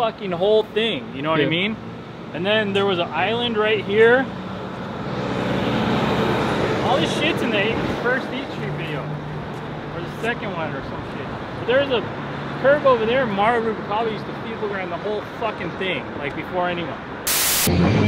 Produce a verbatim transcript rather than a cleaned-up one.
fucking whole thing, you know what yeah. I mean? And then there was an island right here. All this shit's in the first Eat Street video. Or the second one or some shit. But there's a curve over there, Mario Rubalcaba used to field around the whole fucking thing, like before anyone.